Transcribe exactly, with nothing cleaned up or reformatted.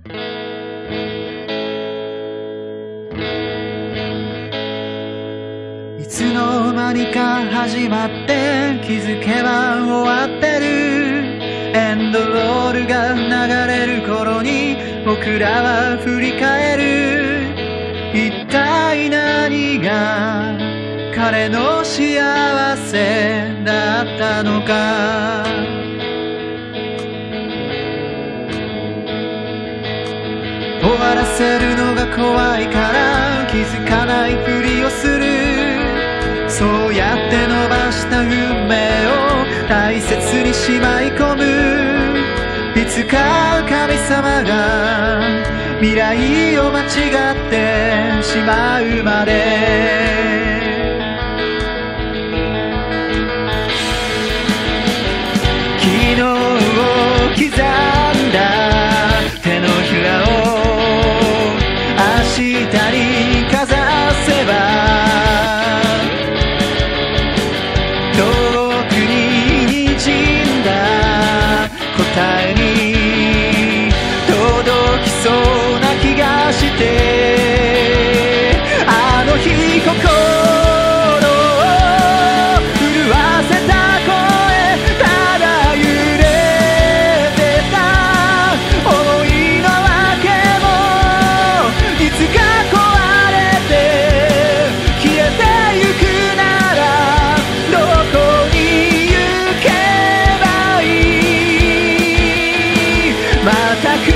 いつの間にか始まって気づけば終わってる。エンドロールが流れる頃に僕らは振り返る。一体何が彼の幸せだったのか。終わらせるのが怖いから気づかないふりをする。そうやって伸ばした運命を大切にしまい込む。いつか神様が未来を間違ってしまうまで。昨日を刻んだ手のひらを明日にかざせば、遠くに滲んだ答えに届きそうな気がして、あの日心を震わせた声、ただ揺れてた想いのわけも、いつか壊れて消えてゆくならどこに行けばいい。また